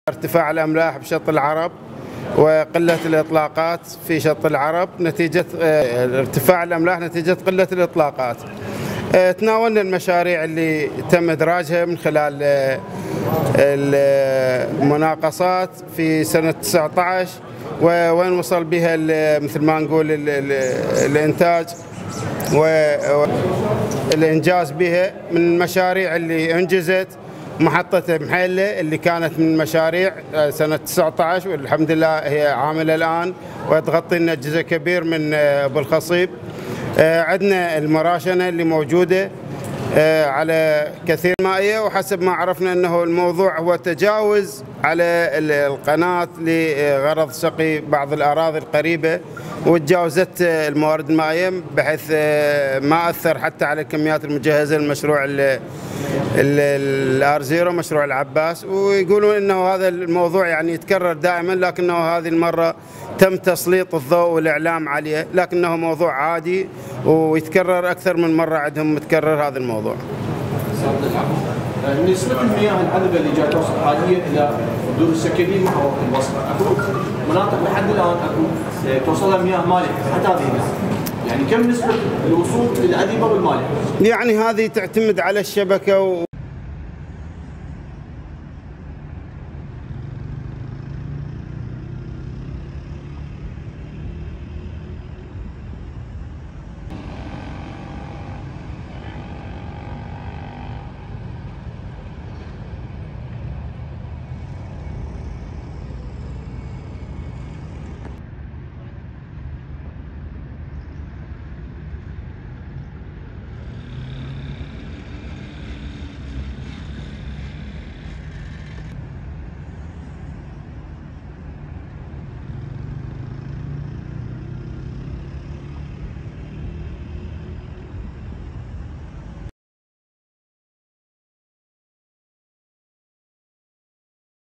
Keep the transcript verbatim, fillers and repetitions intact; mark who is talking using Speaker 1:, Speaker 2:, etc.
Speaker 1: ارتفاع الأملاح بشط العرب وقلة الإطلاقات في شط العرب نتيجة ارتفاع الأملاح نتيجة قلة الإطلاقات. تناولنا المشاريع اللي تم إدراجها من خلال المناقصات في سنة تسعة عشر ووين وصل بها مثل ما نقول الإنتاج والإنجاز بها. من المشاريع اللي أنجزت محطة محيلة اللي كانت من مشاريع سنة تسعة عشر والحمد لله هي عاملة الآن وتغطي لنا جزء كبير من أبو الخصيب. عندنا المراشنة اللي موجودة على كثير مائية، وحسب ما عرفنا أنه الموضوع هو تجاوز على القناة لغرض سقي بعض الأراضي القريبة، وتجاوزت الموارد المائية بحيث ما أثر حتى على الكميات المجهزة لمشروع الار زيرو مشروع العباس. ويقولون أنه هذا الموضوع يعني يتكرر دائما، لكنه هذه المرة تم تسليط الضوء والإعلام عليه، لكنه موضوع عادي ويتكرر أكثر من مرة عندهم متكرر هذا الموضوع.
Speaker 2: نسبة المياه العذبة اللي جاي توصل حاليا إلى الدور السكنية محور البصرة، أكو مناطق لحد الآن أكو توصلها مياه مالحة حتى هذه النسبة، يعني كم نسبة الوصول للعذبة والمالحة؟
Speaker 1: يعني هذه تعتمد على الشبكة